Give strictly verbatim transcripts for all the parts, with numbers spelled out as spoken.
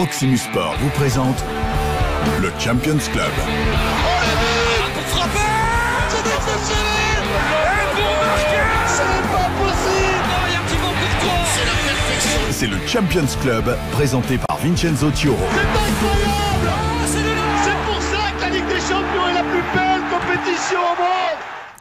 Proximus Sport vous présente le Champions Club. Oh la vie, pour frapper, c'est exceptionnel. Et pour marquer, c'est pas possible. Oh, il y a un petit vent pour toi. C'est la perfection. C'est le Champions Club présenté par Vincenzo Tioro. C'est incroyable. Oh, c'est de là. C'est pour ça que la Ligue des Champions est la plus belle compétition au monde.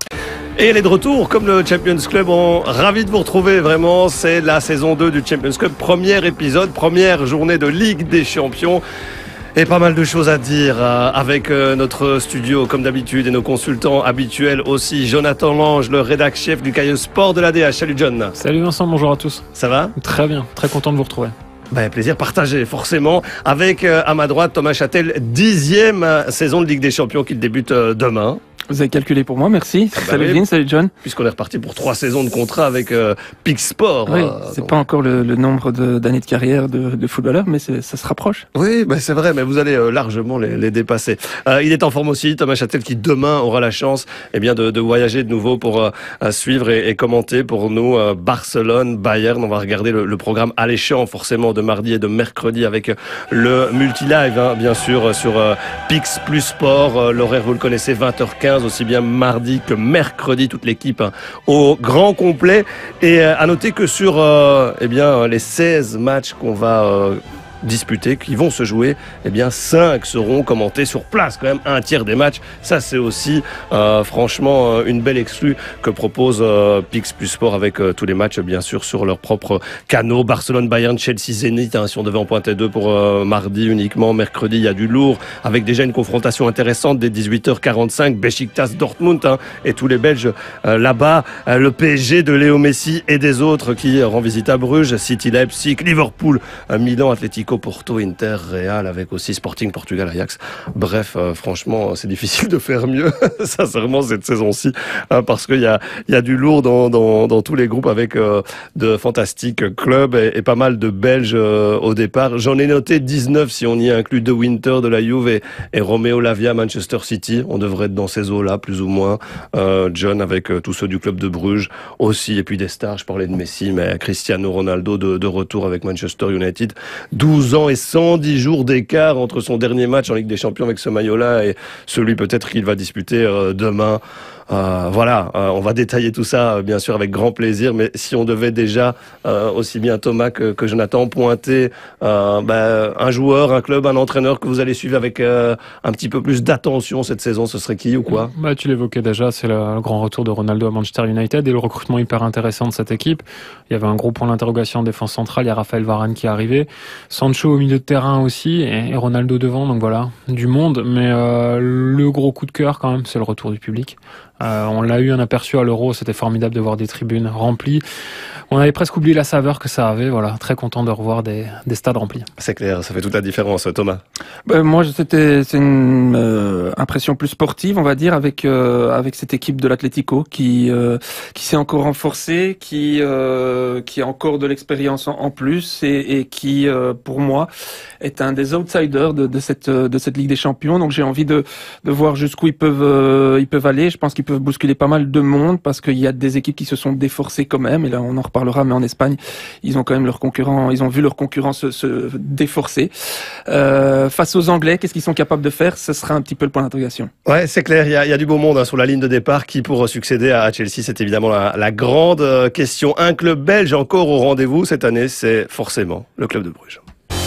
Et elle est de retour, comme le Champions Club. On ravi de vous retrouver, vraiment. C'est la saison deux du Champions Club. Premier épisode, première journée de Ligue des Champions. Et pas mal de choses à dire euh, avec euh, notre studio, comme d'habitude, et nos consultants habituels aussi. Jonathan Lange, le rédac chef du Cahier Sport de l'A D H. Salut John. Salut Vincent, bonjour à tous. Ça va ? Très bien, très content de vous retrouver. Ben, plaisir partagé, forcément. Avec, euh, à ma droite, Thomas Châtel, dixième saison de Ligue des Champions qui débute euh, demain. Vous avez calculé pour moi, merci. Ah bah salut oui. Vin, salut John. Puisqu'on est reparti pour trois saisons de contrat avec euh, Pix Sport. Oui, euh, c'est donc... pas encore le, le nombre de, d'années de carrière de, de footballeur, mais c'est, ça se rapproche. Oui, ben c'est vrai, mais vous allez euh, largement les, les dépasser. Euh, il est en forme aussi, Thomas Châtel, qui demain aura la chance eh bien, de, de voyager de nouveau pour euh, suivre et, et commenter pour nous euh, Barcelone, Bayern. On va regarder le, le programme alléchant forcément de mardi et de mercredi avec le multi-live, hein, bien sûr, sur euh, Pix plus Sport. Euh, l'horaire, vous le connaissez, vingt heures quinze, aussi bien mardi que mercredi, toute l'équipe hein, au grand complet. Et euh, à noter que sur euh, eh bien, les seize matchs qu'on va euh, disputés, qui vont se jouer, eh bien cinq seront commentés sur place, quand même un tiers des matchs. Ça c'est aussi euh, franchement euh, une belle exclue que propose euh, Pix plus Sport avec euh, tous les matchs bien sûr sur leurs propres canaux. Barcelone, Bayern, Chelsea, Zénith, hein, si on devait en pointer deux pour euh, mardi uniquement. Mercredi il y a du lourd avec déjà une confrontation intéressante dès dix-huit heures quarante-cinq, Beşiktaş, Dortmund hein, et tous les Belges euh, là-bas, euh, le P S G de Léo Messi et des autres qui euh, rend visite à Bruges, City, Leipzig, Liverpool, euh, Milan, Atlético, Porto, Inter, Real, avec aussi Sporting, Portugal, Ajax. Bref, euh, franchement, c'est difficile de faire mieux, sincèrement, cette saison-ci, hein, parce qu'il y a, il y a du lourd dans, dans, dans tous les groupes avec euh, de fantastiques clubs et, et pas mal de Belges euh, au départ. J'en ai noté dix-neuf si on y inclut De Winter de la Juve et, et Romeo Lavia, Manchester City. On devrait être dans ces eaux-là, plus ou moins. Euh, John avec euh, tous ceux du club de Bruges aussi, et puis des stars, je parlais de Messi, mais Cristiano Ronaldo de, de retour avec Manchester United. douze ans et cent dix jours d'écart entre son dernier match en Ligue des Champions avec ce maillot-là et celui peut-être qu'il va disputer euh, demain. Euh, voilà, euh, on va détailler tout ça euh, bien sûr avec grand plaisir, mais si on devait déjà euh, aussi bien Thomas que, que Jonathan pointer euh, bah, un joueur, un club, un entraîneur que vous allez suivre avec euh, un petit peu plus d'attention cette saison, ce serait qui ou quoi ? Bah, tu l'évoquais déjà, c'est le, le grand retour de Ronaldo à Manchester United et le recrutement hyper intéressant de cette équipe. Il y avait un gros point d'interrogation en défense centrale, il y a Raphaël Varane qui est arrivé, Sancho au milieu de terrain aussi et, et Ronaldo devant, donc voilà, du monde, mais euh, le gros coup de cœur quand même, c'est le retour du public. Euh, on l'a eu un aperçu à l'Euro, c'était formidable de voir des tribunes remplies. On avait presque oublié la saveur que ça avait, voilà, très content de revoir des, des stades remplis. C'est clair, ça fait toute la différence, Thomas. Ben, moi, c'était c'est une euh, impression plus sportive, on va dire, avec euh, avec cette équipe de l'Atlético qui euh, qui s'est encore renforcée, qui euh, qui a encore de l'expérience en, en plus et, et qui, euh, pour moi, est un des outsiders de, de cette de cette Ligue des Champions. Donc, j'ai envie de de voir jusqu'où ils peuvent euh, ils peuvent aller. Je pense qu'ils peuvent bousculer pas mal de monde parce qu'il y a des équipes qui se sont déforcées quand même. Et là, on en reparlera, mais en Espagne, ils ont quand même leurs concurrents, ils ont vu leurs concurrents se, se déforcer. Euh, face aux Anglais, qu'est-ce qu'ils sont capables de faire ? Ce sera un petit peu le point d'interrogation. Ouais, c'est clair, il y a, il y a du beau monde hein, sur la ligne de départ. Qui pour succéder à Chelsea, c'est évidemment la, la grande question. Un club belge encore au rendez-vous cette année, c'est forcément le club de Bruges.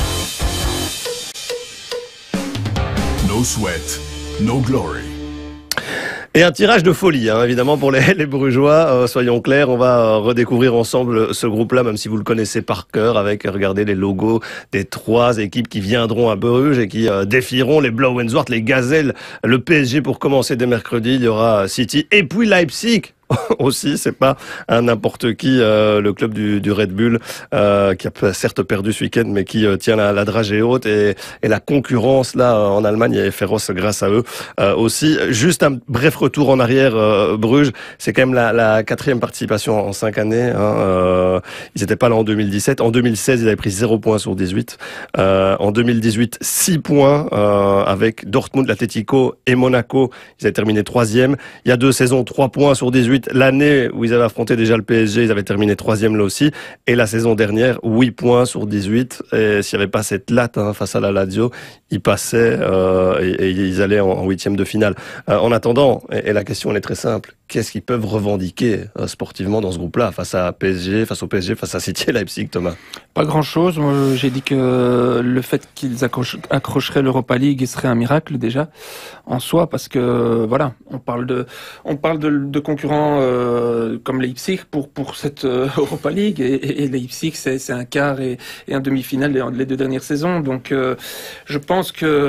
No sweat, no glory. Et un tirage de folie, hein, évidemment, pour les, les Brugeois. Euh, soyons clairs, on va euh, redécouvrir ensemble ce groupe-là, même si vous le connaissez par cœur, avec, regardez, les logos des trois équipes qui viendront à Bruges et qui euh, défieront les Blauenzwart, les Gazelles, le P S G pour commencer dès mercredi. Il y aura City et puis Leipzig. Aussi, c'est pas un n'importe qui, euh, le club du, du Red Bull, euh, qui a certes perdu ce week-end, mais qui euh, tient la, la dragée haute et, et la concurrence là en Allemagne est féroce grâce à eux euh, aussi. Juste un bref retour en arrière, euh, Bruges, c'est quand même la, la quatrième participation en cinq années. Hein, euh, ils n'étaient pas là en deux mille dix-sept, en deux mille seize ils avaient pris zéro point sur dix-huit, euh, en deux mille dix-huit six points euh, avec Dortmund, l'Atlético et Monaco. Ils avaient terminé troisième. Il y a deux saisons, trois points sur dix-huit. dix-huit. L'année où ils avaient affronté déjà le P S G, ils avaient terminé troisième là aussi. Et la saison dernière, huit points sur dix-huit. Et s'il n'y avait pas cette latte hein, face à la Lazio, ils passaient euh, et, et ils allaient en huitième de finale. Euh, en attendant, et, et la question elle est très simple, qu'est-ce qu'ils peuvent revendiquer euh, sportivement dans ce groupe-là, face à P S G, face au P S G, face à City et Leipzig, Thomas? Pas grand-chose. Moi, j'ai dit que le fait qu'ils accroche, accrocheraient l'Europa League serait un miracle déjà en soi, parce que voilà, on parle de, on parle de, de concurrents euh, comme Leipzig pour pour cette euh, Europa League et, et Leipzig c'est c'est un quart et, et un demi-finale les, les deux dernières saisons. Donc euh, je pense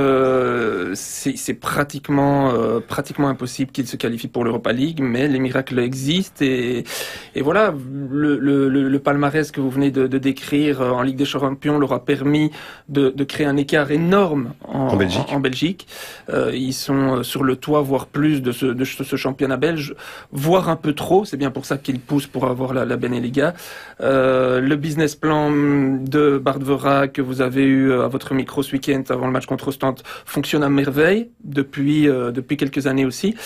que c'est c'est pratiquement euh, pratiquement impossible qu'ils se qualifient pour l'Europa League, mais les miracles existent et et voilà le le le, le palmarès que vous venez de, de décrire en Ligue des Champions leur a permis de de créer un écart énorme en, en Belgique. En, en Belgique. Euh, ils sont sur le toit, voire plus de ce de ce championnat belge, voire un peu trop. C'est bien pour ça qu'ils poussent pour avoir la, la Beneliga. Euh, le business plan de Bart Vera que vous avez eu à votre micro ce week-end avant le match contre Ostende fonctionne à merveille depuis euh, depuis quelques années aussi.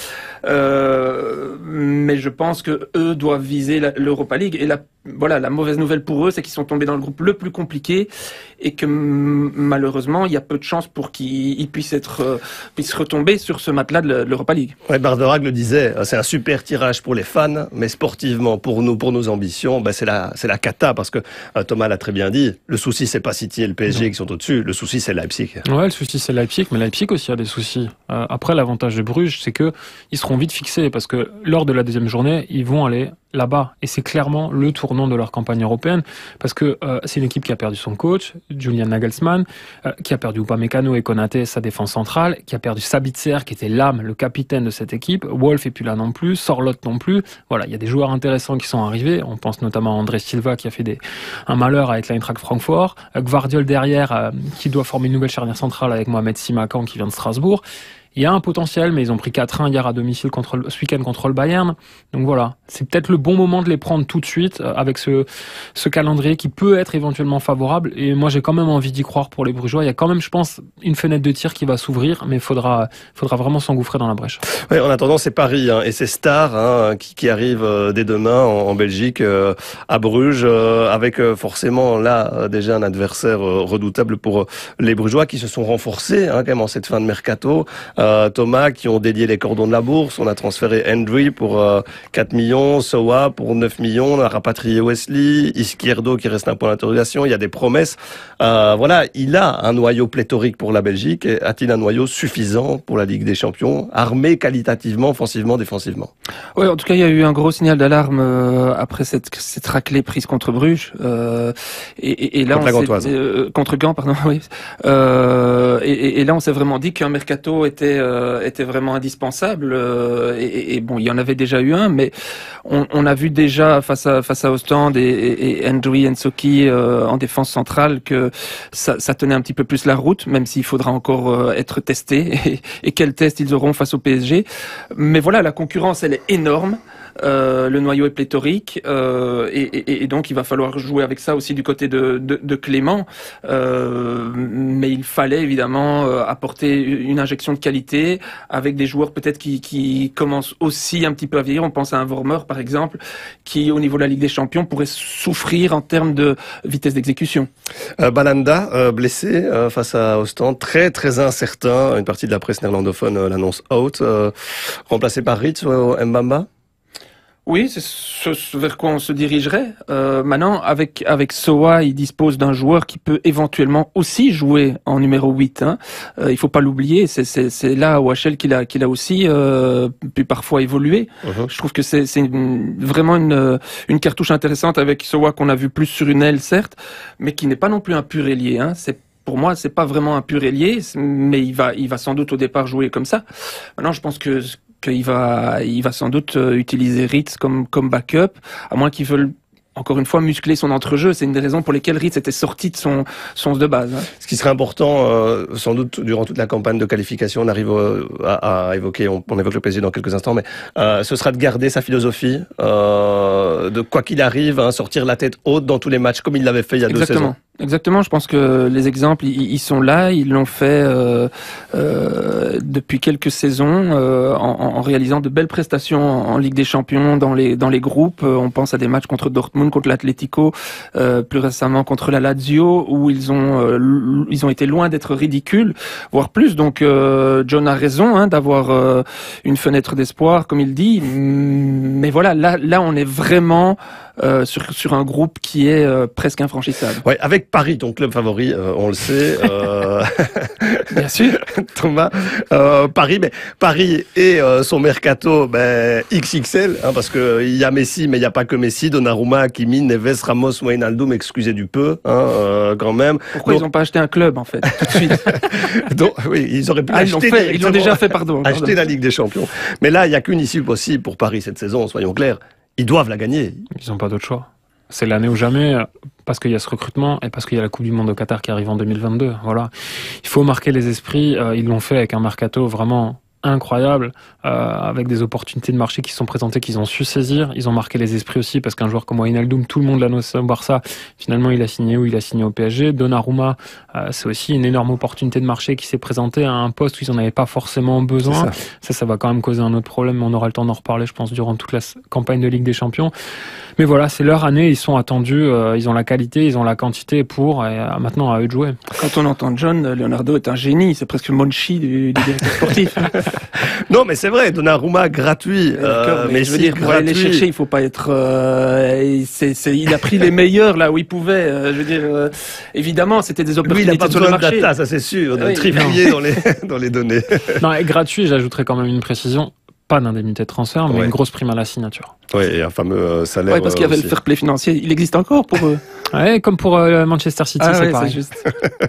Euh, mais je pense que eux doivent viser l'Europa League et la voilà, la mauvaise nouvelle pour eux, c'est qu'ils sont tombés dans le groupe le plus compliqué et que malheureusement, il y a peu de chances pour qu'ils puissent être, euh, puissent retomber sur ce matelas de l'Europa League. Ouais, Barderac le disait, c'est un super tirage pour les fans, mais sportivement, pour nous, pour nos ambitions, ben c'est la, c'est la cata, parce que euh, Thomas l'a très bien dit, le souci c'est pas City et le P S G non. qui sont au-dessus, le souci c'est Leipzig. Ouais, le souci c'est Leipzig, mais Leipzig aussi a des soucis. Euh, après, l'avantage de Bruges, c'est que ils seront vite fixés, parce que lors de la deuxième journée, ils vont aller là-bas. Et c'est clairement le tournant de leur campagne européenne, parce que euh, c'est une équipe qui a perdu son coach, Julian Nagelsmann, euh, qui a perdu Upamecano et Konaté, sa défense centrale, qui a perdu Sabitzer, qui était l'âme, le capitaine de cette équipe. Wolf est plus là non plus, Sorloth non plus. Voilà, il y a des joueurs intéressants qui sont arrivés. On pense notamment à André Silva, qui a fait des, un malheur avec l'Eintracht Francfort. Euh, Gvardiol derrière, euh, qui doit former une nouvelle charnière centrale avec Mohamed Simakan, qui vient de Strasbourg. Il y a un potentiel, mais ils ont pris quatre un hier à domicile contre le, ce week-end contre le Bayern. Donc voilà, c'est peut-être le bon moment de les prendre tout de suite euh, avec ce, ce calendrier qui peut être éventuellement favorable. Et moi, j'ai quand même envie d'y croire pour les Brugeois. Il y a quand même, je pense, une fenêtre de tir qui va s'ouvrir, mais il faudra, faudra vraiment s'engouffrer dans la brèche. Ouais, en attendant, c'est Paris hein, et c'est Star hein, qui, qui arrive euh, dès demain en, en Belgique, euh, à Bruges, euh, avec euh, forcément là euh, déjà un adversaire euh, redoutable pour euh, les Brugeois qui se sont renforcés hein, quand même en cette fin de mercato. Euh, Thomas, qui ont dédié les cordons de la bourse. On a transféré Hendry pour euh, quatre millions, Sowa pour neuf millions, on a rapatrié Wesley, Izquierdo qui reste un point d'interrogation, il y a des promesses. Euh, voilà, il a un noyau pléthorique pour la Belgique. Et a-t-il un noyau suffisant pour la Ligue des Champions, armé qualitativement, offensivement, défensivement? Oui, en tout cas, il y a eu un gros signal d'alarme euh, après cette, cette raclée prise contre Bruges. Euh, et, et, et là, contre on la Gantoise. Euh, contre Gand, pardon, oui. Euh, et, et là, on s'est vraiment dit qu'un mercato était Euh, était vraiment indispensable euh, et, et bon il y en avait déjà eu un, mais on, on a vu déjà face à face à Ostende et, et, et Hendry Nsoki euh, en défense centrale que ça, ça tenait un petit peu plus la route, même s'il faudra encore euh, être testé et, et quel test ils auront face au P S G. Mais voilà, la concurrence elle est énorme. Euh, le noyau est pléthorique euh, et, et, et donc il va falloir jouer avec ça aussi du côté de, de, de Clément. Euh, mais il fallait évidemment euh, apporter une injection de qualité avec des joueurs peut-être qui, qui commencent aussi un petit peu à vieillir. On pense à un Vormer par exemple qui au niveau de la Ligue des Champions pourrait souffrir en termes de vitesse d'exécution. Euh, Balanda euh, blessé euh, face à Ostende, très très incertain. Une partie de la presse néerlandophone euh, l'annonce out. Euh, remplacé par Ritz ou Mbamba. Oui, c'est ce vers quoi on se dirigerait. Euh, maintenant, avec avec Sowa, il dispose d'un joueur qui peut éventuellement aussi jouer en numéro huit. Hein. Euh, il faut pas l'oublier. C'est c'est c'est là au H L qu'il a qu'il a aussi euh, pu parfois évoluer. Uh-huh. Je trouve que c'est c'est une, vraiment une une cartouche intéressante avec Sowa qu'on a vu plus sur une aile certes, mais qui n'est pas non plus un pur ailier. Hein. C'est Pour moi, c'est pas vraiment un pur ailier, mais il va, il va sans doute au départ jouer comme ça. Maintenant, je pense que qu'il va, il va sans doute utiliser Ritz comme comme backup, à moins qu'ils veulent encore une fois muscler son entrejeu. C'est une des raisons pour lesquelles Ritz était sorti de son son de base. Hein. Ce qui serait important, euh, sans doute durant toute la campagne de qualification, on arrive euh, à, à évoquer, on, on évoque le P S G dans quelques instants, mais euh, ce sera de garder sa philosophie, euh, de quoi qu'il arrive, hein, sortir la tête haute dans tous les matchs, comme il l'avait fait il y a Exactement. deux saisons. Exactement, je pense que les exemples, ils, ils sont là, ils l'ont fait euh, euh, depuis quelques saisons euh, en, en réalisant de belles prestations en, en Ligue des Champions, dans les dans les groupes. Euh, on pense à des matchs contre Dortmund, contre l'Atlético, euh, plus récemment contre la Lazio, où ils ont euh, ils ont été loin d'être ridicules, voire plus. Donc euh, John a raison hein, d'avoir euh, une fenêtre d'espoir, comme il dit. Mais voilà, là là on est vraiment euh, sur sur un groupe qui est euh, presque infranchissable. Ouais, avec Paris, ton club favori, euh, on le sait. Euh... Bien sûr, Thomas. Euh, Paris, mais Paris et euh, son mercato, ben X X L, hein, parce que il y a Messi, mais il y a pas que Messi. Donnarumma, Hakimi, Neves, Ramos, Wijnaldum, excusez du peu, hein, euh, quand même. Pourquoi Donc... ils n'ont pas acheté un club en fait tout de suite? Donc, oui, ils auraient pu ah, ils l'ont fait, ils l'ont déjà fait, pardon. Acheter pardon. la Ligue des Champions. Mais là, il y a qu'une issue possible pour Paris cette saison. Soyons clairs, ils doivent la gagner. Ils n'ont pas d'autre choix. C'est l'année ou jamais, parce qu'il y a ce recrutement et parce qu'il y a la Coupe du Monde au Qatar qui arrive en deux mille vingt-deux. Voilà. Il faut marquer les esprits. Euh, ils l'ont fait avec un mercato vraiment incroyable, euh, avec des opportunités de marché qui se sont présentées, qu'ils ont su saisir. Ils ont marqué les esprits aussi, parce qu'un joueur comme Wijnaldum, tout le monde l'annonce au Barça. Finalement, il a signé où? Il a signé au P S G. Donnarumma, euh, c'est aussi une énorme opportunité de marché qui s'est présentée à un poste où ils n'en avaient pas forcément besoin. Ça. ça, ça va quand même causer un autre problème, mais on aura le temps d'en reparler, je pense, durant toute la campagne de Ligue des Champions. Mais voilà, c'est leur année, ils sont attendus, euh, ils ont la qualité, ils ont la quantité pour, et euh, maintenant à eux de jouer. Quand on entend John, Leonardo est un génie, c'est presque Monchi du, du directeur sportif. Non, mais c'est vrai, Donnarumma gratuit. Euh, mais, mais je veux dire, pour gratuit. aller les chercher, il faut pas être. Euh, c'est, c'est, il a pris les meilleurs là où il pouvait. Euh, je veux dire, euh, évidemment, c'était des opportunités oui, il a pas sur le besoin marché. de data, ça c'est sûr, de oui, trifouiller dans les dans les données. Non, et gratuit, j'ajouterais quand même une précision. Pas d'indemnité de transfert, mais ouais. une grosse prime à la signature. Oui, et un fameux euh, salaire. Oui, parce qu'il y avait aussi. le fair play financier. Il existe encore pour eux. Ouais, comme pour euh, Manchester City, ah, c'est ouais, pareil. C'est, juste.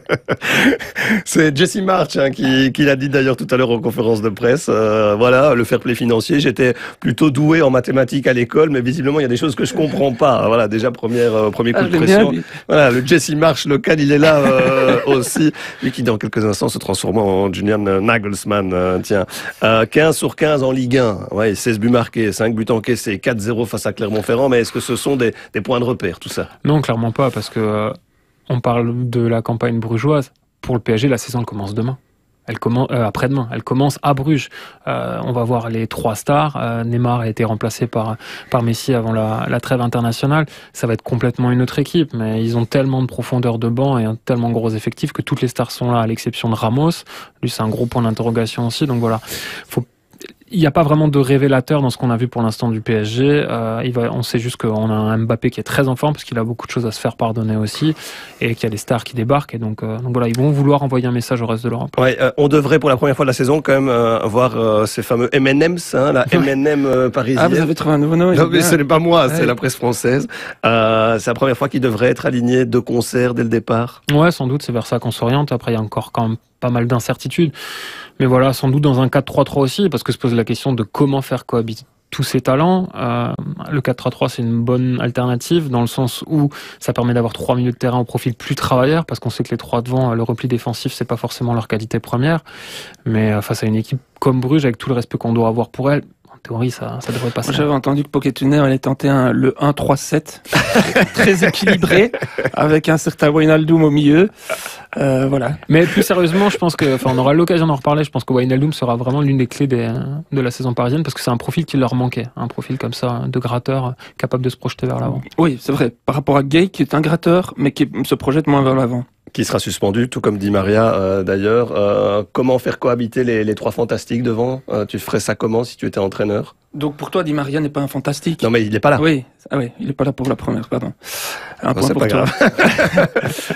C'est Jesse March hein, qui, qui l'a dit d'ailleurs tout à l'heure en conférence de presse. Euh, voilà, le fair play financier. J'étais plutôt doué en mathématiques à l'école, mais visiblement il y a des choses que je comprends pas. Voilà, déjà première euh, premier coup ah, de pression. Bien, voilà, le Jesse March local, il est là euh, aussi. Lui qui dans quelques instants se transforme en Julian Nagelsmann. Euh, tiens, euh, quinze sur quinze en Ligue un. Ouais, seize buts marqués, cinq buts encaissés, quatre zéro face à Clermont-Ferrand. Mais est-ce que ce sont des, des points de repère tout ça? Non, clairement pas, parce que euh, on parle de la campagne brugeoise. Pour le P S G, la saison elle commence demain. Elle commence euh, après-demain. Elle commence à Bruges. Euh, on va voir les trois stars. Euh, Neymar a été remplacé par par Messi avant la, la trêve internationale. Ça va être complètement une autre équipe, mais ils ont tellement de profondeur de banc et un tellement gros effectif que toutes les stars sont là, à l'exception de Ramos. Lui, c'est un gros point d'interrogation aussi. Donc voilà, faut il n'y a pas vraiment de révélateur dans ce qu'on a vu pour l'instant du P S G. Euh, il va, on sait juste qu'on a un Mbappé qui est très en forme parce qu'il a beaucoup de choses à se faire pardonner aussi et qu'il y a des stars qui débarquent. Et donc, euh, donc voilà, ils vont vouloir envoyer un message au reste de l'Europe. Ouais, euh, on devrait pour la première fois de la saison quand même euh, voir euh, ces fameux M and M's, hein, la M and M euh, parisienne. Ah, vous avez trouvé un nouveau nom. Non, mais ce n'est pas moi, ouais. c'est la presse française. Euh, c'est la première fois qu'ils devraient être alignés de concert dès le départ. Ouais, sans doute, c'est vers ça qu'on s'oriente. Après, il y a encore quand même pas mal d'incertitudes. Mais voilà, sans doute dans un quatre trois trois aussi, parce que se pose la question de comment faire cohabiter tous ces talents. Euh, le quatre trois trois, c'est une bonne alternative, dans le sens où ça permet d'avoir trois milieux de terrain au profil plus travailleurs, parce qu'on sait que les trois devant, le repli défensif, c'est pas forcément leur qualité première. Mais face à une équipe comme Bruges, avec tout le respect qu'on doit avoir pour elle, en théorie, ça, ça devrait passer. Moi, j'avais entendu que Pochettino allait tenter un, le un trois sept, très équilibré, avec un certain Wijnaldum au milieu. Euh, voilà. Mais plus sérieusement, je pense que, enfin, on aura l'occasion d'en reparler. Je pense que Wijnaldum sera vraiment l'une des clés des, de la saison parisienne, parce que c'est un profil qui leur manquait, un profil comme ça de gratteur, capable de se projeter vers l'avant. Oui, c'est vrai. Par rapport à Gay, qui est un gratteur, mais qui se projette moins vers l'avant. Qui sera suspendu, tout comme dit Maria euh, d'ailleurs. Euh, comment faire cohabiter les, les trois fantastiques devant euh, Tu ferais ça comment si tu étais entraîneur? Donc pour toi, Di Maria n'est pas un fantastique? Non mais il n'est pas là. Oui, ah oui, il n'est pas là pour la première, pardon. Un non, point c'est pour pas toi. grave.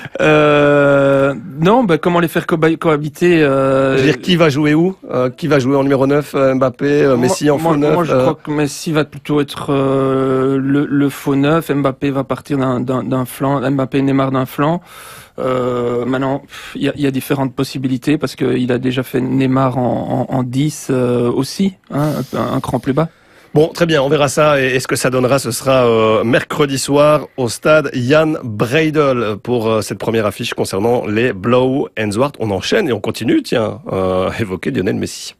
euh, non, bah, comment les faire co- cohabiter euh... Je veux dire, qui va jouer où euh, Qui va jouer en numéro neuf euh, Mbappé, euh, Messi moi, en faux moi, neuf Moi, je euh... crois que Messi va plutôt être euh, le, le faux neuf. Mbappé va partir d'un, d'un, d'un flanc. Mbappé et Neymar d'un flanc. Euh, maintenant, il y a, y a différentes possibilités parce qu'il a déjà fait Neymar en, en, en dix euh, aussi, hein, un, un cran plus bas. Bon, très bien, on verra ça. Et, et ce que ça donnera, ce sera euh, mercredi soir au stade Jan Breidel pour euh, cette première affiche concernant les Blauw en Zwart. On enchaîne et on continue, tiens, euh, évoquer Lionel Messi.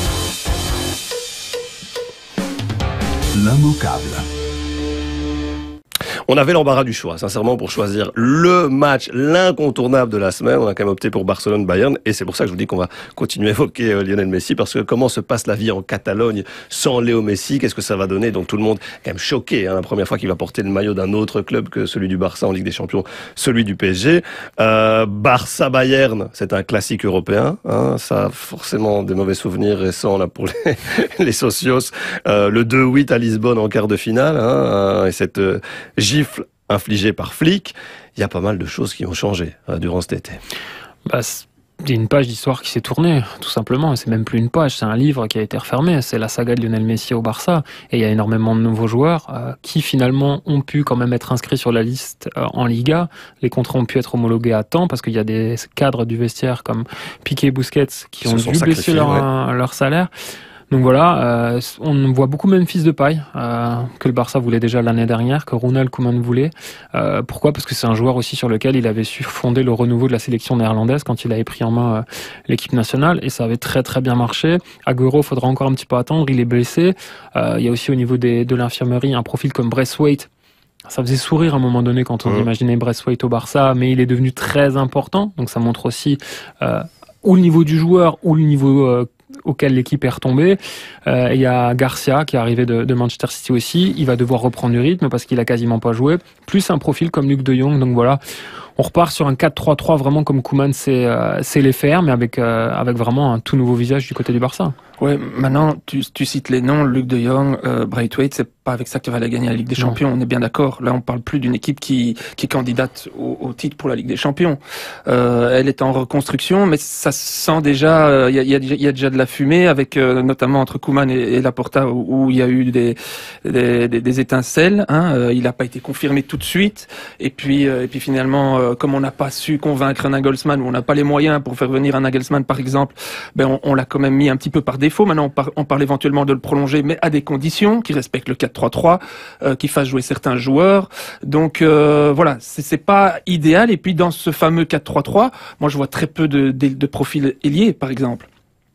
L'immanquable. On avait l'embarras du choix, sincèrement, pour choisir le match, l'incontournable de la semaine. On a quand même opté pour Barcelone-Bayern, et c'est pour ça que je vous dis qu'on va continuer à évoquer euh, Lionel Messi, parce que comment se passe la vie en Catalogne sans Léo Messi? Qu'est-ce que ça va donner? Donc tout le monde est quand même choqué, hein, la première fois qu'il va porter le maillot d'un autre club que celui du Barça en Ligue des Champions, celui du P S G. Euh, Barça-Bayern, c'est un classique européen, hein, ça a forcément des mauvais souvenirs récents là pour les, les socios. Euh, le deux huit à Lisbonne en quart de finale, hein, et cette euh, gifle infligée par Flick. Il y a pas mal de choses qui ont changé euh, durant cet été. Bah, il y a une page d'histoire qui s'est tournée, tout simplement. C'est même plus une page, c'est un livre qui a été refermé. C'est la saga de Lionel Messi au Barça. Et il y a énormément de nouveaux joueurs euh, qui finalement ont pu quand même être inscrits sur la liste euh, en Liga. Les contrats ont pu être homologués à temps parce qu'il y a des cadres du vestiaire comme Piqué et Busquets qui ont dû baisser leur, ouais. leur salaire. Donc voilà, euh, on voit beaucoup Memphis Depay, euh, que le Barça voulait déjà l'année dernière, que Ronald Koeman voulait. Euh, pourquoi? Parce que c'est un joueur aussi sur lequel il avait su fonder le renouveau de la sélection néerlandaise quand il avait pris en main euh, l'équipe nationale, et ça avait très très bien marché. Agüero, faudra encore un petit peu attendre, il est blessé. Euh, il y a aussi au niveau des, de l'infirmerie un profil comme Braithwaite. Ça faisait sourire à un moment donné quand on mmh. imaginait Braithwaite au Barça, mais il est devenu très important, donc ça montre aussi euh, ou le niveau du joueur ou le niveau euh, auquel l'équipe est retombée. Euh, il y a Garcia qui est arrivé de, de Manchester City aussi. Il va devoir reprendre du rythme parce qu'il a quasiment pas joué. Plus un profil comme Luc de Jong. Donc voilà, on repart sur un quatre trois trois vraiment comme Koeman sait, euh, sait les faire, mais avec, euh, avec vraiment un tout nouveau visage du côté du Barça. Ouais, maintenant, tu, tu cites les noms, Luc de Jong, euh, Braithwaite, c'est pas avec ça que tu vas aller gagner la Ligue des Champions, non. On est bien d'accord. Là, on parle plus d'une équipe qui, qui est candidate au, au titre pour la Ligue des Champions. Euh, elle est en reconstruction, mais ça sent déjà, il euh, y, a, y, a, y a déjà de la fumée, avec euh, notamment entre Koeman et, et Laporta, où il y a eu des, des, des, des étincelles. Hein, euh, il n'a pas été confirmé tout de suite. Et puis, euh, et puis finalement, euh, comme on n'a pas su convaincre un Nagelsmann, ou on n'a pas les moyens pour faire venir un Nagelsmann, par exemple, ben on, on l'a quand même mis un petit peu par défaut. Maintenant, on, par, on parle éventuellement de le prolonger, mais à des conditions qui respectent le quatre trois trois, euh, qui fassent jouer certains joueurs. Donc euh, voilà, c'est, c'est pas idéal. Et puis dans ce fameux quatre trois trois, moi je vois très peu de, de, de profils ailiers, par exemple.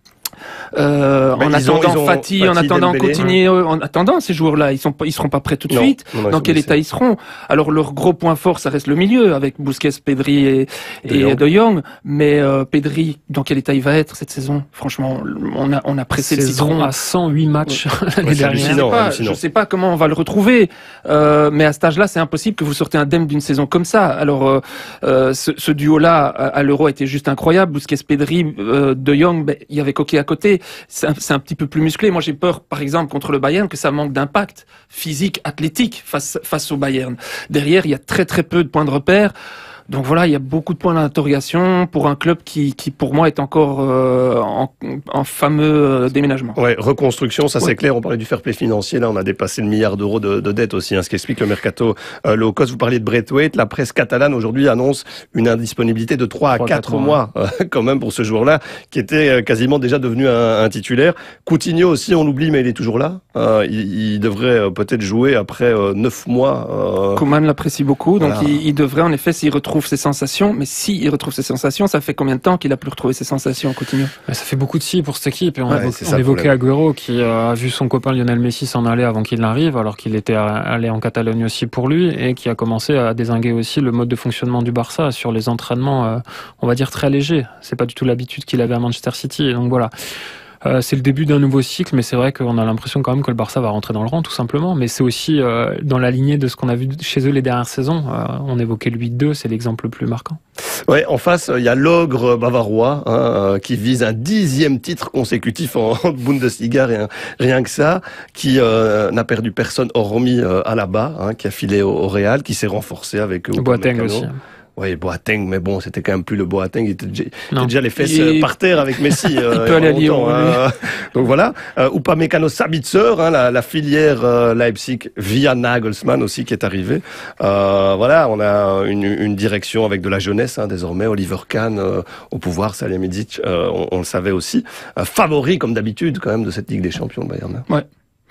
Euh, en attendant ont, Fati, en attendant Coutinho, ouais. en attendant ces joueurs-là, ils sont ils seront pas prêts tout de non, suite. Non, non, dans quel état ils seront? Alors leur gros point fort, ça reste le milieu avec Busquets, Pedri et De et Jong. De Jong. Mais euh, Pedri, dans quel état il va être cette saison? Franchement, on a on a pressé saison le citron à cent huit matchs ouais. l'année dernière. Je sais pas, je sais pas comment on va le retrouver. Euh, mais à cet âge-là, c'est impossible que vous sortez indemne d'une saison comme ça. Alors euh, euh, ce, ce duo-là à, à l'Euro était juste incroyable. Busquets, Pedri, euh, De Jong, ben, il y avait Coquet à côté. C'est un, c'est un petit peu plus musclé. Moi, j'ai peur, par exemple, contre le Bayern, que ça manque d'impact physique, athlétique face, face au Bayern. Derrière, il y a très très peu de points de repère. Donc voilà, il y a beaucoup de points d'interrogation pour un club qui, qui pour moi, est encore euh, en, en fameux euh, déménagement. Ouais, reconstruction, ça ouais. c'est clair. On parlait du fair play financier. Là, on a dépassé le milliard d'euros de, de dette aussi, hein, ce qui explique le mercato euh, low cost. Vous parliez de Braithwaite. La presse catalane aujourd'hui annonce une indisponibilité de trois à quatre mois, euh, quand même, pour ce joueur-là, qui était quasiment déjà devenu un, un titulaire. Coutinho aussi, on l'oublie, mais il est toujours là. Euh, il, il devrait peut-être jouer après neuf euh, mois. Euh... Koeman l'apprécie beaucoup, donc voilà. il, il devrait en effet, s'il retrouve ses sensations, mais s'il retrouve ses sensations, ça fait combien de temps qu'il a plus retrouvé ses sensations, Coutinho? Ça fait beaucoup de si pour cette équipe. Et on, ouais, évoque, on évoquait Agüero qui a vu son copain Lionel Messi s'en aller avant qu'il n'arrive, alors qu'il était allé en Catalogne aussi pour lui, et qui a commencé à dézinguer aussi le mode de fonctionnement du Barça sur les entraînements, euh, on va dire très légers. C'est pas du tout l'habitude qu'il avait à Manchester City. Et donc voilà. Euh, c'est le début d'un nouveau cycle, mais c'est vrai qu'on a l'impression quand même que le Barça va rentrer dans le rang, tout simplement. Mais c'est aussi euh, dans la lignée de ce qu'on a vu chez eux les dernières saisons. Euh, on évoquait le huit deux, c'est l'exemple le plus marquant. Ouais, en face, il y a l'ogre bavarois hein, qui vise un dixième titre consécutif en, en Bundesliga, rien, rien que ça, qui euh, n'a perdu personne hormis euh, Alaba, hein, qui a filé au, au Real, qui s'est renforcé avec euh, Boateng aussi. Oui, Boateng, mais bon, c'était quand même plus le Boateng, il était déjà, il était déjà les fesses il... par terre avec Messi. Euh, il peut aller à Lyon. Hein. Donc voilà, euh, Upamecano Sabitzer, hein, la, la filière euh, Leipzig via Nagelsmann aussi qui est arrivée. Euh, voilà, on a une, une direction avec de la jeunesse hein, désormais. Oliver Kahn euh, au pouvoir, Salihamidzic, euh, on, on le savait aussi. Euh, favori comme d'habitude quand même de cette Ligue des Champions, Bayern. Ouais.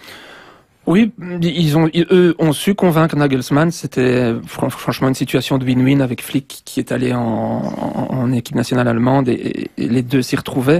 Oui, ils ont, ils, eux ont su convaincre Nagelsmann. C'était franchement une situation de win-win avec Flick qui est allé en, en, en équipe nationale allemande et, et les deux s'y retrouvaient.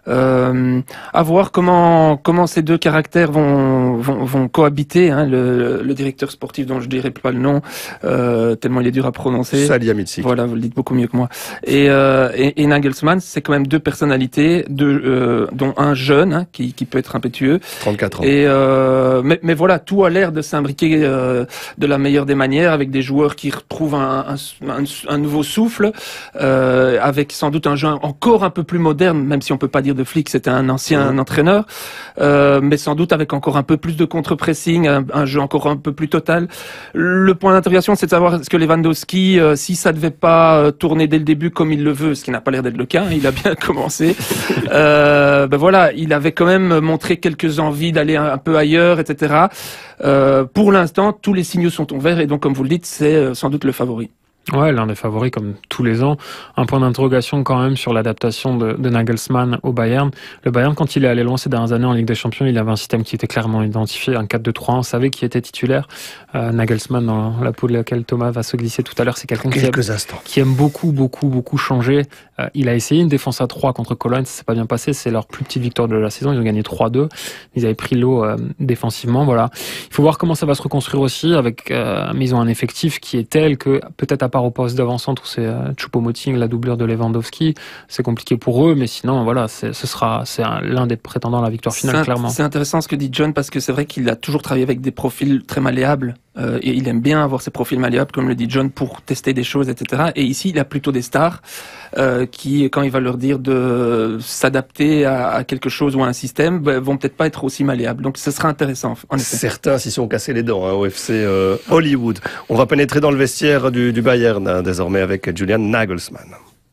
Euh, à voir comment comment ces deux caractères vont vont, vont cohabiter. Hein, le, le directeur sportif dont je dirai pas le nom, euh, tellement il est dur à prononcer. Salihamidzic. Voilà, vous le dites beaucoup mieux que moi. Et euh, et, et Nagelsmann, c'est quand même deux personnalités, deux, euh, dont un jeune hein, qui qui peut être impétueux. trente-quatre ans. Et euh, mais mais voilà, tout a l'air de s'imbriquer euh, de la meilleure des manières, avec des joueurs qui retrouvent un un, un, un nouveau souffle, euh, avec sans doute un jeu encore un peu plus moderne, même si on peut pas dire de Flick, c'était un ancien mmh. entraîneur, euh, mais sans doute avec encore un peu plus de contre-pressing, un, un jeu encore un peu plus total. Le point d'interrogation, c'est de savoir est-ce que Lewandowski, euh, si ça devait pas euh, tourner dès le début comme il le veut, ce qui n'a pas l'air d'être le cas, hein, il a bien commencé. euh, ben voilà, il avait quand même montré quelques envies d'aller un, un peu ailleurs, et cetera. Euh, pour l'instant, tous les signaux sont au vert et donc, comme vous le dites, c'est euh, sans doute le favori. Ouais, l'un des favoris comme tous les ans. Un point d'interrogation quand même sur l'adaptation de, de Nagelsmann au Bayern. Le Bayern, quand il est allé loin ces dernières années en Ligue des Champions, il avait un système qui était clairement identifié, un quatre deux trois un. On savait qui était titulaire. Euh, Nagelsmann, dans la peau de laquelle Thomas va se glisser tout à l'heure, c'est quelqu'un qui aime, qui aime beaucoup, beaucoup, beaucoup changer. Euh, il a essayé une défense à trois contre Cologne, ça s'est pas bien passé. C'est leur plus petite victoire de la saison. Ils ont gagné trois deux. Ils avaient pris l'eau euh, défensivement. Voilà. Il faut voir comment ça va se reconstruire aussi. Avec, euh, mais ils ont un effectif qui est tel que peut-être à part au poste d'avant-centre où c'est euh, Choupo-Moting, la doublure de Lewandowski, c'est compliqué pour eux, mais sinon voilà, c'est, ce sera c'est un, l'un des prétendants à la victoire finale, c'est clairement. C'est intéressant ce que dit John, parce que c'est vrai qu'il a toujours travaillé avec des profils très malléables, euh, et il aime bien avoir ces profils malléables, comme le dit John, pour tester des choses, et cetera. Et ici, il a plutôt des stars euh, qui, quand il va leur dire de s'adapter à, à quelque chose ou à un système, bah, vont peut-être pas être aussi malléables. Donc ce sera intéressant, en effet. Certains s'y sont cassés les dents hein, au F C euh, Hollywood. On va pénétrer dans le vestiaire du, du Bayern hein, désormais avec Julian Nagelsmann.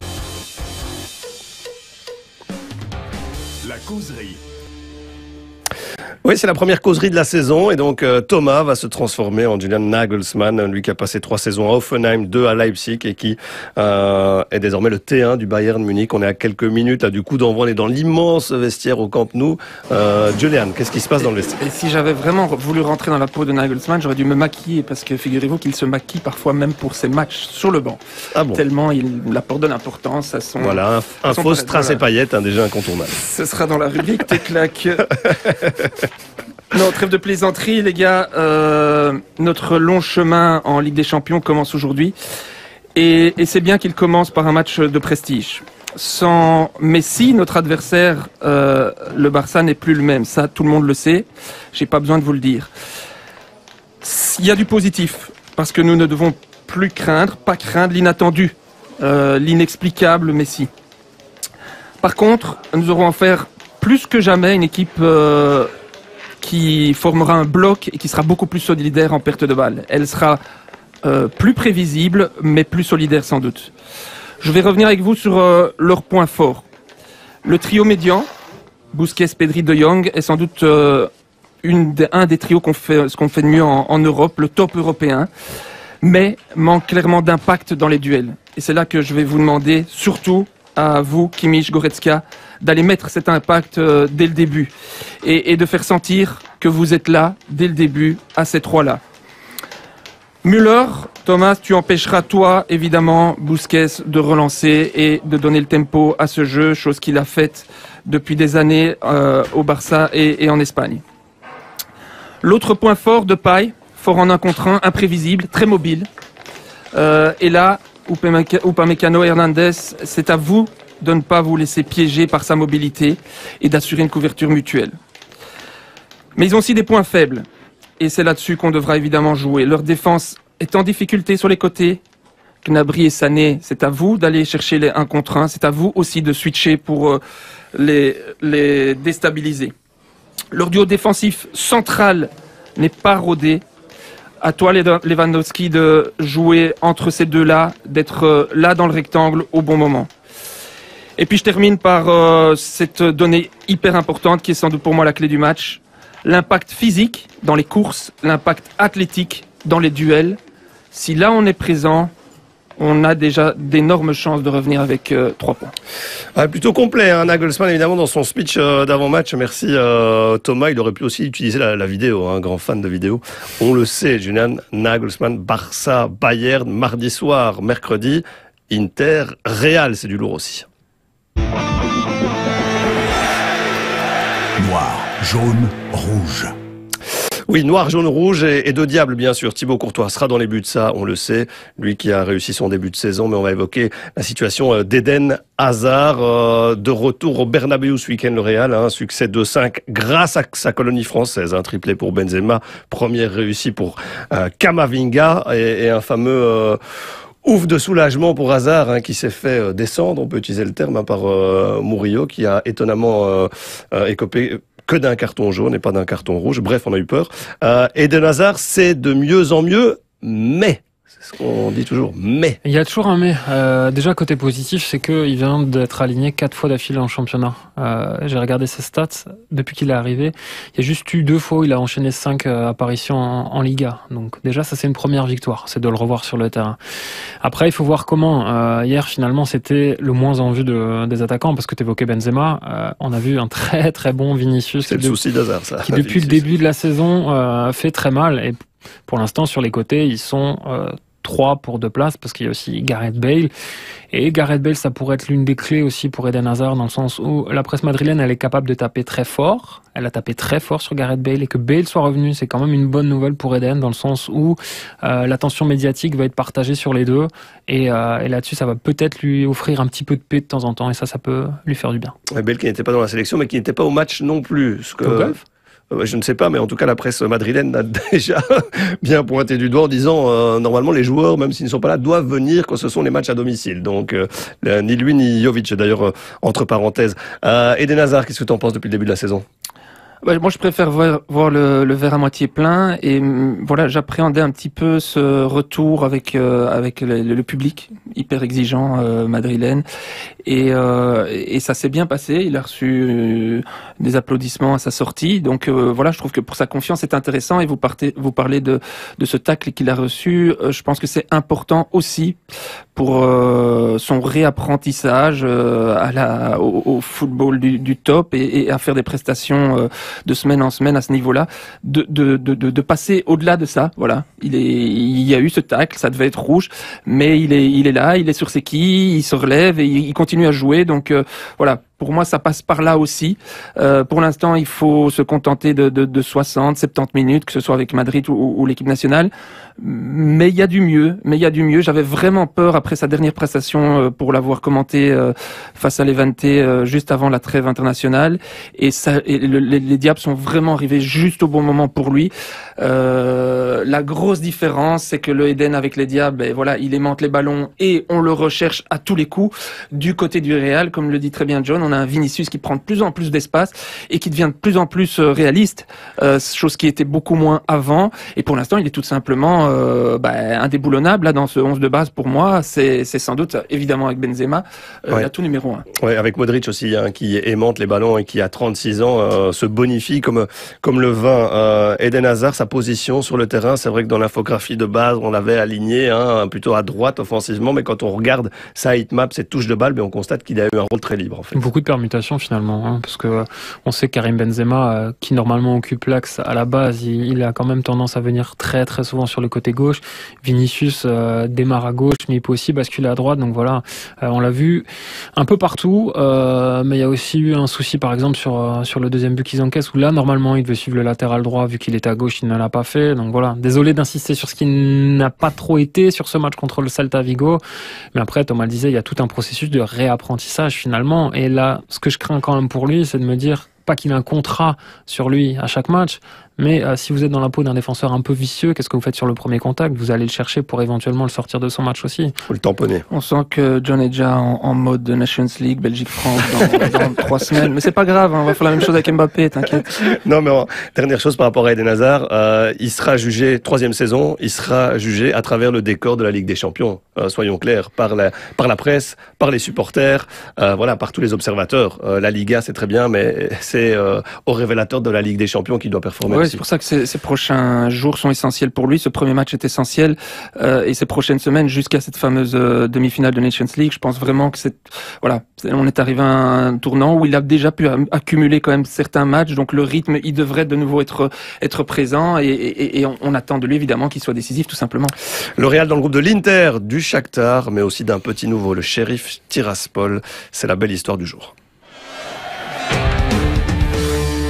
La causerie. Oui, c'est la première causerie de la saison et donc euh, Thomas va se transformer en Julian Nagelsmann, lui qui a passé trois saisons à Hoffenheim, deux à Leipzig et qui euh, est désormais le T un du Bayern Munich. On est à quelques minutes là, du coup d'envoi, on est dans l'immense vestiaire au Camp Nou. Euh, Julian, qu'est-ce qui se passe dans le vestiaire ? Et si j'avais vraiment voulu rentrer dans la peau de Nagelsmann, j'aurais dû me maquiller, parce que figurez-vous qu'il se maquille parfois même pour ses matchs sur le banc. Ah bon ? Tellement il apporte de l'importance à son... Voilà, un, un faux strass et paillettes, hein, déjà incontournable. Ce sera dans la rubrique Tes claques. Non, trêve de plaisanterie, les gars. Euh, notre long chemin en Ligue des Champions commence aujourd'hui. Et, et c'est bien qu'il commence par un match de prestige. Sans Messi, notre adversaire, euh, le Barça n'est plus le même. Ça, tout le monde le sait. J'ai pas besoin de vous le dire. Il y a du positif, parce que nous ne devons plus craindre, pas craindre l'inattendu, euh, l'inexplicable Messi. Par contre, nous aurons à faire plus que jamais une équipe... Euh, qui formera un bloc et qui sera beaucoup plus solidaire en perte de balle. Elle sera euh, plus prévisible, mais plus solidaire sans doute. Je vais revenir avec vous sur euh, leurs points forts. Le trio médian, Busquets, Pedri, De Jong, est sans doute euh, une des, un des trios qu'on fait, ce qu'on fait de mieux en, en Europe, le top européen, mais manque clairement d'impact dans les duels. Et c'est là que je vais vous demander, surtout à vous, Kimmich, Goretzka, d'aller mettre cet impact euh, dès le début et, et de faire sentir que vous êtes là dès le début à ces trois-là. Müller, Thomas, tu empêcheras toi, évidemment, Busquets de relancer et de donner le tempo à ce jeu, chose qu'il a faite depuis des années euh, au Barça et, et en Espagne. L'autre point fort de Paille, fort en un contre un, imprévisible, très mobile. Euh, et là, Upamecano, Hernandez, c'est à vous de ne pas vous laisser piéger par sa mobilité et d'assurer une couverture mutuelle. Mais ils ont aussi des points faibles, et c'est là-dessus qu'on devra évidemment jouer. Leur défense est en difficulté sur les côtés. Gnabry et Sané, c'est à vous d'aller chercher les un contre un, c'est à vous aussi de switcher pour euh, les, les déstabiliser. Leur duo défensif central n'est pas rodé. À toi, Lewandowski, de jouer entre ces deux-là, d'être là dans le rectangle au bon moment. Et puis je termine par euh, cette donnée hyper importante qui est sans doute pour moi la clé du match. L'impact physique dans les courses, l'impact athlétique dans les duels. Si là on est présent, on a déjà d'énormes chances de revenir avec euh, trois points. Ah, plutôt complet, hein, Nagelsmann, évidemment, dans son speech euh, d'avant-match. Merci euh, Thomas, il aurait pu aussi utiliser la, la vidéo, un hein, grand fan de vidéo. On le sait, Julian Nagelsmann, Barça, Bayern, mardi soir, mercredi, Inter, Real, c'est du lourd aussi. Noir, jaune, rouge. Oui, noir, jaune, rouge et, et deux diables, bien sûr. Thibaut Courtois sera dans les buts, ça, on le sait. Lui qui a réussi son début de saison, mais on va évoquer la situation d'Eden Hazard, euh, de retour au Bernabéu ce week-end, le Real, un hein, succès deux cinq grâce à sa colonie française, un triplé pour Benzema, première réussie pour euh, Camavinga et, et un fameux... Euh, ouf de soulagement pour Hazard, hein, qui s'est fait euh, descendre, on peut utiliser le terme, hein, par euh, Murillo, qui a étonnamment euh, euh, écopé que d'un carton jaune et pas d'un carton rouge. Bref, on a eu peur. Euh, Eden Hazard, c'est de mieux en mieux, mais... C'est ce qu'on dit toujours, mais... Il y a toujours un mais. Euh, déjà, côté positif, c'est qu'il vient d'être aligné quatre fois d'affilée en championnat. Euh, j'ai regardé ses stats depuis qu'il est arrivé. Il y a juste eu deux fois où il a enchaîné cinq euh, apparitions en, en Liga. Donc déjà, ça c'est une première victoire, c'est de le revoir sur le terrain. Après, il faut voir comment. Euh, hier, finalement, c'était le moins en vue de, des attaquants, parce que tu évoquais Benzema. Euh, on a vu un très très bon Vinicius. C'est le souci d'Hazard, ça. Qui depuis Vinicius. Le début de la saison euh, fait très mal. Et pour l'instant, sur les côtés, ils sont... Euh, trois pour deux places, parce qu'il y a aussi Gareth Bale. Et Gareth Bale, ça pourrait être l'une des clés aussi pour Eden Hazard, dans le sens où la presse madrilène, elle est capable de taper très fort. Elle a tapé très fort sur Gareth Bale, et que Bale soit revenu, c'est quand même une bonne nouvelle pour Eden, dans le sens où euh, l'attention médiatique va être partagée sur les deux. Et, euh, et là-dessus, ça va peut-être lui offrir un petit peu de paix de temps en temps, et ça, ça peut lui faire du bien. Ouais, Bale qui n'était pas dans la sélection, mais qui n'était pas au match non plus. Ce que... Au golf ? Je ne sais pas, mais en tout cas, la presse madrilène a déjà bien pointé du doigt en disant euh, normalement les joueurs, même s'ils ne sont pas là, doivent venir quand ce sont les matchs à domicile. Donc euh, ni lui ni Jovic, d'ailleurs, euh, entre parenthèses. Euh, Eden Hazard, qu'est-ce que tu en penses depuis le début de la saison ? Bah, moi, je préfère voir, voir le, le verre à moitié plein, et voilà, j'appréhendais un petit peu ce retour avec euh, avec le, le public hyper exigeant euh, madrilène, et euh, et ça s'est bien passé. Il a reçu euh, des applaudissements à sa sortie, donc euh, voilà, je trouve que pour sa confiance, c'est intéressant. Et vous partez, vous parlez de de ce tacle qu'il a reçu. Euh, je pense que c'est important aussi pour euh, son réapprentissage euh, à la au, au football du, du top, et, et à faire des prestations euh, de semaine en semaine à ce niveau-là, de, de, de, de passer au-delà de ça. Voilà, il est, il y a eu ce tacle, ça devait être rouge, mais il est, il est là, il est sur ses quilles, il se relève et il continue à jouer. Donc euh, voilà. Pour moi, ça passe par là aussi. Euh, pour l'instant, il faut se contenter de, de, de soixante, soixante-dix minutes, que ce soit avec Madrid ou, ou l'équipe nationale. Mais il y a du mieux. Mais il y a du mieux. J'avais vraiment peur après sa dernière prestation euh, pour l'avoir commenté euh, face à Levante euh, juste avant la trêve internationale. Et, ça, et le, les, les Diables sont vraiment arrivés juste au bon moment pour lui. Euh, la grosse différence, c'est que le Eden avec les Diables, ben, voilà, il aimante les ballons et on le recherche à tous les coups. Du côté du Real, comme le dit très bien John, on a un Vinicius qui prend de plus en plus d'espace et qui devient de plus en plus euh, réaliste, euh, chose qui était beaucoup moins avant. Et pour l'instant, il est tout simplement euh, bah, indéboulonnable là dans ce onze de base. Pour moi, c'est, c'est sans doute évidemment avec Benzema euh, ouais. l'atout numéro un. Ouais, avec Modric aussi, hein, qui aimante les ballons et qui à trente-six ans euh, se bonifie comme comme le vin. Euh, Eden Hazard, sa position sur le terrain, c'est vrai que dans l'infographie de base, on l'avait aligné hein, plutôt à droite offensivement, mais quand on regarde sa hitmap, cette touche de balle, mais on constate qu'il a eu un rôle très libre en fait. Beaucoup de permutations finalement, hein, parce que on sait que Karim Benzema, euh, qui normalement occupe l'axe à la base, il, il a quand même tendance à venir très très souvent sur le côté gauche. Vinicius euh, démarre à gauche, mais il peut aussi basculer à droite. Donc voilà, euh, on l'a vu un peu partout, euh, mais il y a aussi eu un souci par exemple sur euh, sur le deuxième but qu'ils encaissent, où là normalement il devait suivre le latéral droit, vu qu'il était à gauche, il ne l'a pas fait. Donc voilà, désolé d'insister sur ce qui n'a pas trop été sur ce match contre le Celta Vigo, mais après Thomas le disait, il y a tout un processus de réapprentissage finalement. Et là, ce que je crains quand même pour lui, c'est de me dire, pas qu'il a un contrat sur lui à chaque match, mais euh, si vous êtes dans la peau d'un défenseur un peu vicieux, qu'est-ce que vous faites sur le premier contact ? Vous allez le chercher pour éventuellement le sortir de son match aussi. Faut le tamponner. On sent que John est déjà en, en mode de Nations League, Belgique-France dans, dans trois semaines. Mais c'est pas grave, hein, on va faire la même chose avec Mbappé, t'inquiète. Non, mais en, dernière chose par rapport à Eden Hazard, euh, il sera jugé, troisième saison, il sera jugé à travers le décor de la Ligue des Champions. Euh, soyons clairs, par la, par la presse, par les supporters, euh, voilà, par tous les observateurs. Euh, la Liga, c'est très bien, mais c'est euh, au révélateur de la Ligue des Champions qu'il doit performer. Ouais, c'est pour ça que ces, ces prochains jours sont essentiels pour lui. Ce premier match est essentiel euh, et ces prochaines semaines jusqu'à cette fameuse euh, demi-finale de Nations League. Je pense vraiment que c'est voilà, on est arrivé à un tournant où il a déjà pu accumuler quand même certains matchs. Donc le rythme, il devrait de nouveau être être présent et, et, et on, on attend de lui évidemment qu'il soit décisif tout simplement. Le Real dans le groupe de l'Inter, du Shakhtar, mais aussi d'un petit nouveau, le Sheriff Tiraspol. C'est la belle histoire du jour.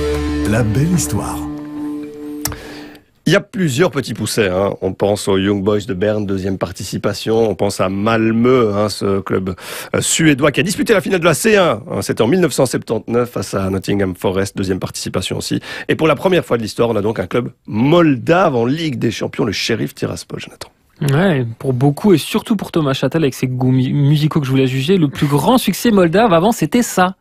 La belle histoire. Il y a plusieurs petits poussets. Hein. On pense aux Young Boys de Berne, deuxième participation. On pense à Malmö, hein, ce club euh, suédois qui a disputé la finale de la C un. Hein. C'était en mille neuf cent soixante-dix-neuf face à Nottingham Forest, deuxième participation aussi. Et pour la première fois de l'histoire, on a donc un club moldave en Ligue des Champions, le Sheriff Tiraspol, Jonathan. Ouais, pour beaucoup et surtout pour Thomas Châtel avec ses goûts mu- musicaux que je voulais juger, le plus grand succès moldave avant c'était ça.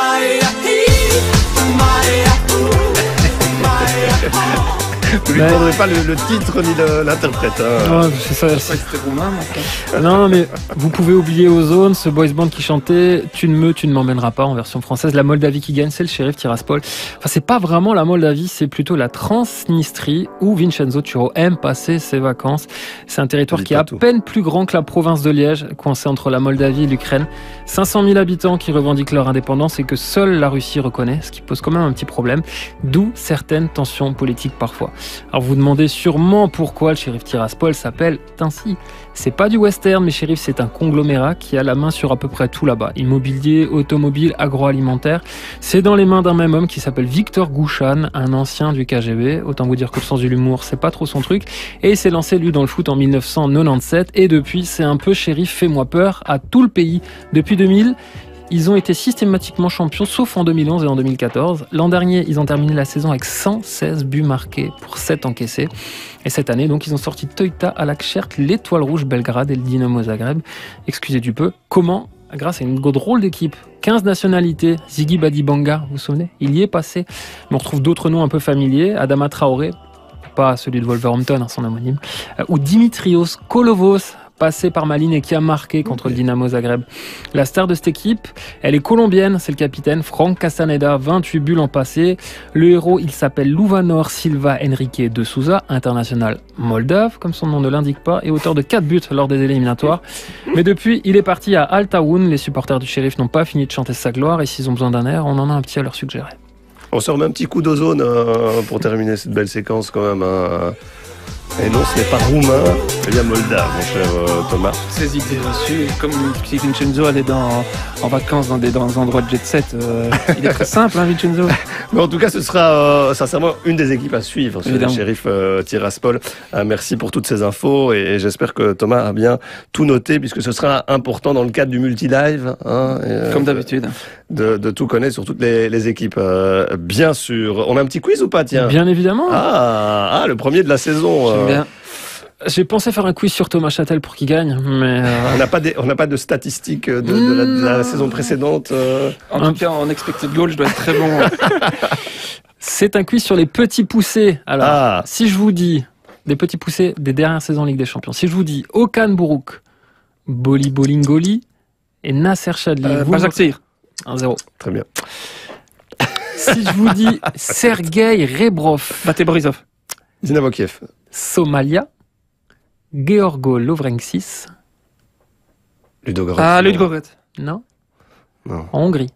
Vous ne lui demanderez pas le, le titre ni le, l'interprète. Hein. Ouais, c'est ça. C'est c'était roumain, moi. Non, mais vous pouvez oublier Ozone, ce boys band qui chantait Tu ne me, tu ne m'emmèneras pas en version française. La Moldavie qui gagne, c'est le Sheriff Tiraspol. Enfin, c'est pas vraiment la Moldavie, c'est plutôt la Transnistrie où Vincenzo Turo aime passer ses vacances. C'est un territoire Dites qui est pas à tout. peine plus grand que la province de Liège, coincé entre la Moldavie et l'Ukraine. cinq cent mille habitants qui revendiquent leur indépendance et que seule la Russie reconnaît, ce qui pose quand même un petit problème. D'où certaines tensions politiques parfois. Alors vous vous demandez sûrement pourquoi le Sheriff Tiraspol s'appelle ainsi. C'est pas du western, mais Sheriff, c'est un conglomérat qui a la main sur à peu près tout là-bas. Immobilier, automobile, agroalimentaire. C'est dans les mains d'un même homme qui s'appelle Victor Gouchan, un ancien du K G B. Autant vous dire que le sens de l'humour, c'est pas trop son truc. Et il s'est lancé, lui, dans le foot en mille neuf cent quatre-vingt-dix-sept. Et depuis, c'est un peu Sheriff, fais-moi peur à tout le pays. Depuis deux mille, ils ont été systématiquement champions, sauf en deux mille onze et en deux mille quatorze. L'an dernier, ils ont terminé la saison avec cent seize buts marqués pour sept encaissés. Et cette année, donc, ils ont sorti Toyota Alakshert, l'Étoile Rouge Belgrade et le Dynamo Zagreb. Excusez du peu. Comment ? Grâce à une drôle d'équipe. quinze nationalités. Ziggy Badibanga, vous vous souvenez ? Il y est passé. Mais on retrouve d'autres noms un peu familiers. Adama Traoré, pas celui de Wolverhampton, hein, son homonyme. Euh, ou Dimitrios Kolovos, passé par Malines et qui a marqué contre le Dynamo Zagreb. La star de cette équipe, elle est colombienne, c'est le capitaine Franck Castaneda, vingt-huit buts l'an passé. Le héros, il s'appelle Louvanor Silva Henrique de Souza, international moldave, comme son nom ne l'indique pas, et auteur de quatre buts lors des éliminatoires. Mais depuis, il est parti à Altaoun. Les supporters du Sheriff n'ont pas fini de chanter sa gloire, et s'ils ont besoin d'un air, on en a un petit à leur suggérer. On se remet un petit coup d'ozone euh, pour terminer cette belle séquence quand même. Hein. Et non, ce n'est pas roumain, c'est bien moldave, mon cher euh, Thomas. Ces idées reçues, comme si Vincenzo allait dans, en vacances dans des, dans des endroits de jet set, euh, il est très simple, hein, Vincenzo. Mais en tout cas, ce sera euh, sincèrement une des équipes à suivre, ce Évidemment. Sheriff euh, Tiraspol. Euh, merci pour toutes ces infos et, et j'espère que Thomas a bien tout noté puisque ce sera important dans le cadre du multi-live. Hein, et, euh, Comme d'habitude. De, de tout connaître sur toutes les, les équipes, euh, bien sûr. On a un petit quiz ou pas, tiens? Bien évidemment. Ah, ah, le premier de la saison. J'aime euh, bien. J'ai pensé faire un quiz sur Thomas Châtel pour qu'il gagne, mais euh, On n'a pas, des- on n'a pas de statistiques de, de la, de la saison précédente. euh. En Un- tout cas, en expected goal, je dois être très bon. c'est un quiz sur les petits poussés. Alors, Ah. si je vous dis des petits poussés des dernières saisons Ligue des Champions, si je vous dis Okan Buruk, Boli Bolingoli et Nasser Chadli, Euh, vous pas Jacques Cyr. un zéro. Très bien. Si je vous dis Sergei Rebrov, Bate Borisov. Dinamo Kiev. Somalia, Georgo Lovrenksis, Ludogorets. Ah, Ludogorets. non, Non. en Hongrie.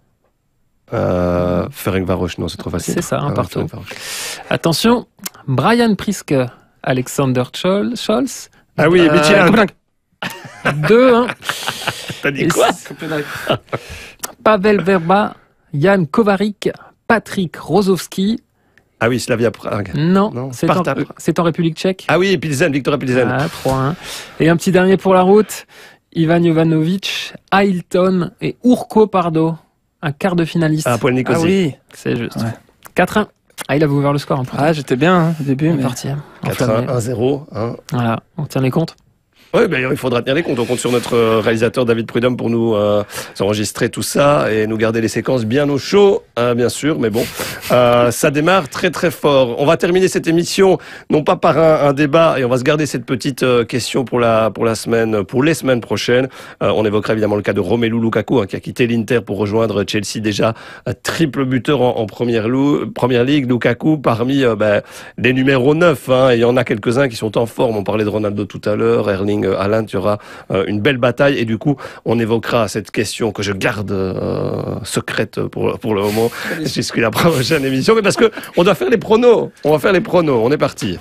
Euh, Ferencváros, non, c'est trop facile. C'est ça, un Ah ouais, partout. Ferencváros. Attention, Brian Priske, Alexander Schol- Scholz, Ah oui, Euh, Michelin. Copenhague. deux un. T'as dit Et quoi? c- Copenhague. Pavel Verba, Jan Kovarik, Patrick Rozovski. Ah oui, Slavia Prague. Non, Non, c'est en, Sparta. c'est en République tchèque. Ah oui, Pilsen, Victoria Pilsen. Ah, trois un. Et un petit dernier pour la route. Ivan Jovanovic, Ailton et Urko Pardo. Un quart de finaliste. Ah, Paul Nicosi. Ah oui. C'est juste. Ouais. quatre un. Ah, il avait ouvert le score en plus. Ah, j'étais bien hein, au début. on est Mais... parti. hein. quatre Enflammé. un, un zéro. Hein. Voilà, on tient les comptes. Oui, ben, il faudra tenir les comptes. On compte sur notre euh, réalisateur David Prudhomme pour nous euh, enregistrer tout ça et nous garder les séquences bien au chaud, hein, bien sûr. Mais bon, euh, ça démarre très très fort. On va terminer cette émission non pas par un, un débat et on va se garder cette petite euh, question pour la pour la semaine, pour les semaines prochaines. Euh, on évoquera évidemment le cas de Romelu Lukaku hein, qui a quitté l'Inter pour rejoindre Chelsea, déjà un triple buteur en, en première, lou, première ligue. Lukaku parmi euh, ben, les numéros neuf. Hein, et il y en a quelques-uns qui sont en forme. On parlait de Ronaldo tout à l'heure, Erling Haaland, il y aura euh, une belle bataille et du coup on évoquera cette question que je garde euh, secrète pour, pour le moment jusqu'à la prochaine émission, mais parce que on doit faire les pronos, on va faire les pronos, on est parti.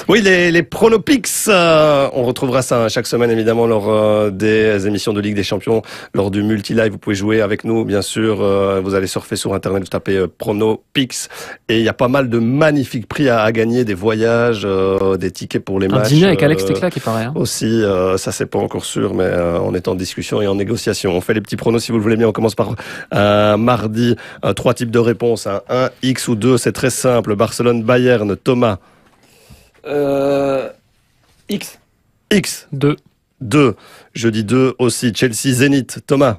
Oui, les, les Pronopix, euh, on retrouvera ça chaque semaine évidemment lors euh, des émissions de Ligue des Champions, lors du multi-live. Vous pouvez jouer avec nous, bien sûr. Euh, vous allez surfer sur Internet, vous tapez euh, Pronopix. Et il y a pas mal de magnifiques prix à, à gagner, des voyages, euh, des tickets pour les Un matchs. dîner avec euh, Alex Tecla qui paraît. Hein. Aussi, euh, ça c'est pas encore sûr, mais euh, on est en discussion et en négociation. On fait les petits pronos si vous le voulez bien. On commence par euh, mardi. Euh, trois types de réponses. Hein. un, X ou deux, c'est très simple. Barcelone, Bayern, Thomas. Euh, X. X. deux. deux. Je dis deux aussi. Chelsea, Zénith. Thomas.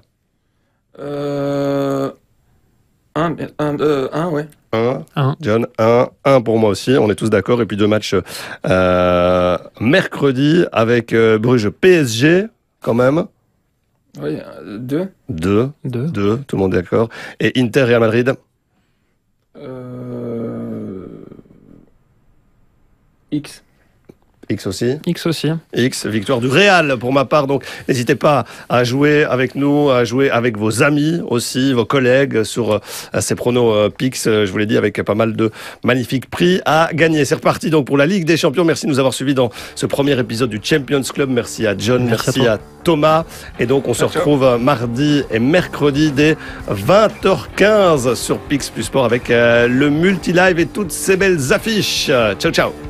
Euh, un, un, euh, un, ouais. un. un. John, un. un pour moi aussi. On est tous d'accord. Et puis deux matchs euh, mercredi avec euh, Bruges P S G, quand même. Oui, deux. deux. deux. deux. Tout le monde est d'accord. Et Inter, Real Madrid. Euh, X. X aussi. X aussi. X, victoire du Real pour ma part. Donc, n'hésitez pas à jouer avec nous, à jouer avec vos amis aussi, vos collègues sur euh, ces pronos euh, Pix. Euh, je vous l'ai dit, avec pas mal de magnifiques prix à gagner. C'est reparti donc pour la Ligue des Champions. Merci de nous avoir suivis dans ce premier épisode du Champions Club. Merci à John, merci, merci à, à Thomas. Et donc, on se retrouve mardi et mercredi dès vingt heures quinze sur Pix Plus Sport avec euh, le multi-live et toutes ces belles affiches. Ciao, ciao.